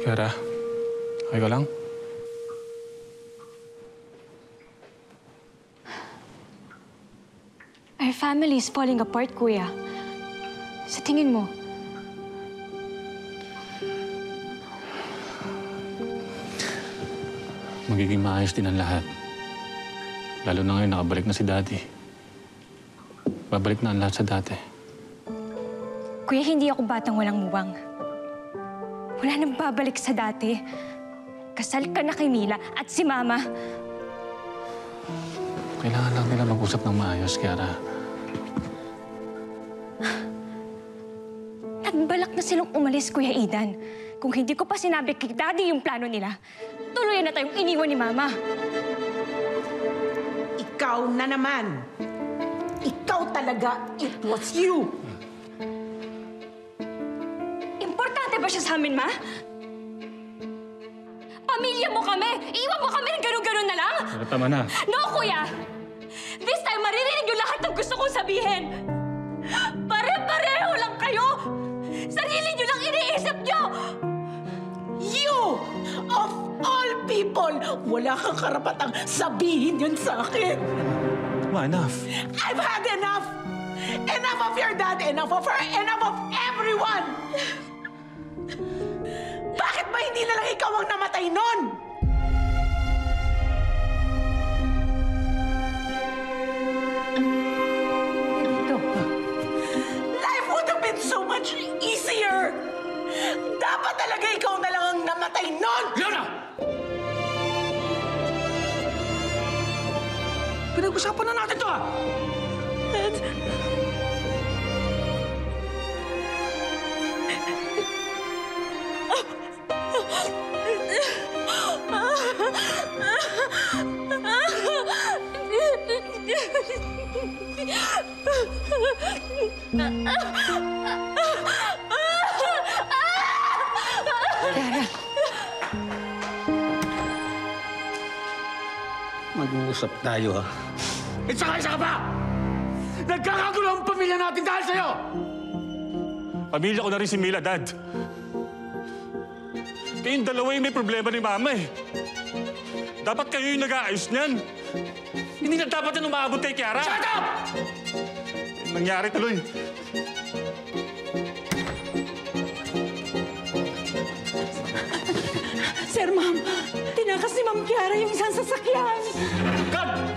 Kiara, okay ka lang? Our family is falling apart, Kuya. Sa tingin mo? Magiging maayos din ang lahat. Lalo na ngayon, nakabalik na si Daddy. Babalik na ang lahat sa dati. Kuya, hindi ako batang walang muwang. Wala nang babalik sa dati. Kasal ka na kay Mila at si Mama. Kailangan lang nila mag-usap ng maayos, Kiara. Nagbalak na silang umalis, Kuya Idan. Kung hindi ko pa sinabi kay Daddy yung plano nila, tuluyan na tayong iniwan ni Mama. Ikaw na naman. Ikaw talaga, it was you. Importante ba siya sa amin, Ma? Pamilya mo kami! Iwan mo kami ng ganun-ganun na lang! Pero tama na. No, Kuya! This time, maririnig yung lahat ng gusto kong sabihin! Pare-pareho lang kayo! Sarili niyo lang iniisip niyo! You, of all people, wala kang karapatang sabihin yun sa akin. Ma, enough. I've had enough! Enough of your dad, enough of her, enough of everyone! Bakit ba hindi na lang ikaw ang namatay nun? Dito. Life would have been so much easier! Dapat talaga ikaw na lang ang namatay nun! Leona! Pinag-usapan na natin to, ah! Kiara. Mag-uusap tayo, ha? At saka isa ka pa! Nagkakagulo ang pamilya natin dahil sa'yo! Pamilya ko na rin si Mila, Dad. Kayong dalawa yung may problema ni Mama, eh. Dapat kayo yung nag-aayos niyan. Hindi na dapat yan umaabot kay Kiara. Shut up! Nangyari tuloy. Sir, Ma'am, tinakas ni Ma'am Kiara yung isang sasakyan. God!